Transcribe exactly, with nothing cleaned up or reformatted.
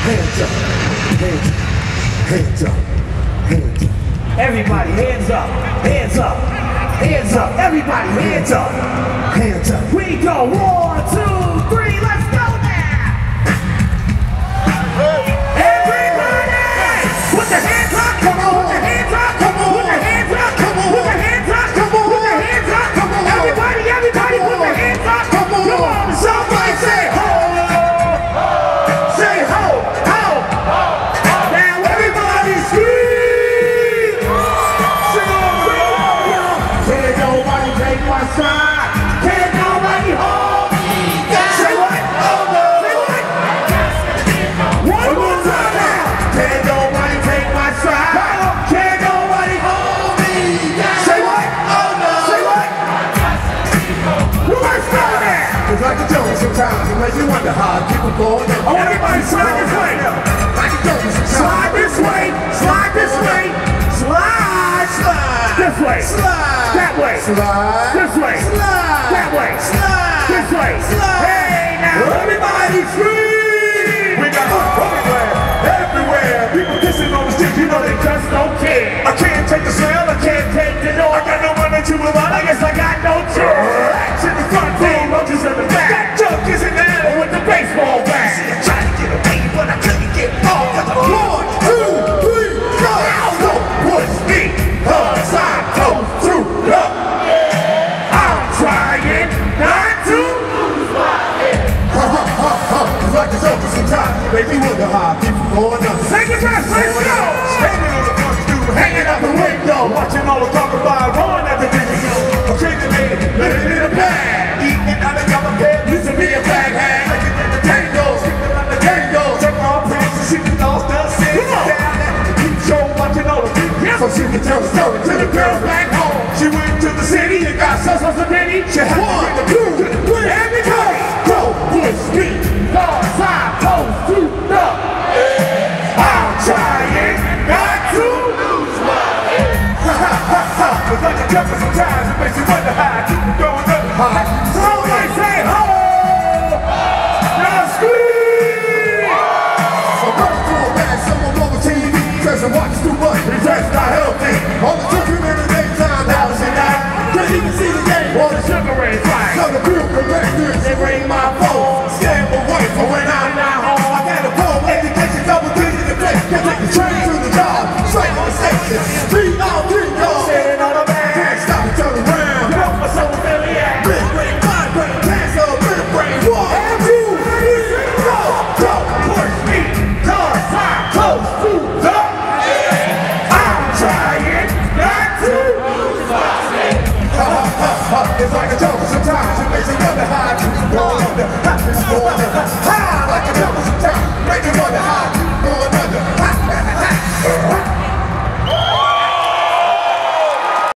Hands up, hands up, hands up, hands up. Everybody, hands up, hands up, hands up. Everybody, hands up, hands up. We go one, two, three. Let's go now. Everybody, put the hands up. Come on, put the hands up. Come on, put the hands up. Come on, put the hands up. Come on, put the hands up. Come on, everybody, everybody, put the hands up. Come on, come on. Somebody say ho. Say ho, ho. Now everybody scream. Sing on, can't nobody take my side. Can't nobody hold me down. Say what? Oh no. Say what? One more time now. Can't nobody take my side. Can't nobody hold me down. Say what? Oh no. Say what? Let's go now. It's like a joke sometimes, it makes you wonder how people go on. I want everybody to slide this way. Like a joke sometimes. Slide this way. Slide this way. Slide. Slide. This way. Slide. That way. Slide. This way. Slide. That way. Slide. This way. Slide. Hey, now everybody scream. We got everywhere, everywhere. People kissing on the street, you know they just don't care. I can't take the smell, I can't take the door. I got no money to move on, I guess I got no choice. Rats in the front room, roaches in the back. That junk is in there with the baseball bat. I tried to get away, but I couldn't get off. Cause I'm One, two, three, go! don't push me, cause I'm close to the. I'm trying not to lose my head. Ha ha ha ha! It's like a joke sometimes, it makes me wonder how people going up. Take it back, let's go. Standing on the front stoop, hanging out the window, watching all the talk about rolling at the video. I'm changing it, living in a bag, eating out of yellow bed, used to be a bag hang, making it the tango, skipping on the tango, check my pants and shooting all the sins down at the peep show, watching all the videos, So she can tell the story to the girls back home. She went to the city and got so so so many. She had One, to two, get the three, everybody go push me, cause I'm close to the. I'm trying not to lose my head. Ha ha ha ha. It's like a jumper sometimes. It makes you wonder how I keep it going up high. Somebody say ho. Now scream. So girls go back, someone over T V, says I watch too much, it's just not healthy. All the children in the daytime, hours and night, couldn't even see the game. All the Sugar Ray fight. So the crew correctors, they ring my phone. Scam my wife for when I'm not home. I got a phone, education, double digit, the place. Can't take the train to the job, straight on the station. Three, all three.